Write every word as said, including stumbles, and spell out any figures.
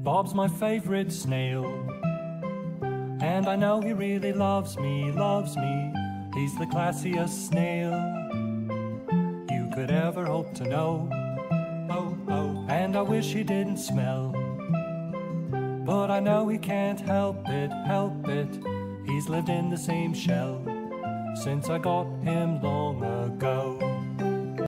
Bob's my favorite snail, and I know he really loves me, loves me. He's the classiest snail you could ever hope to know. Oh, oh, and I wish he didn't smell, but I know he can't help it, help it. He's lived in the same shell since I got him long ago.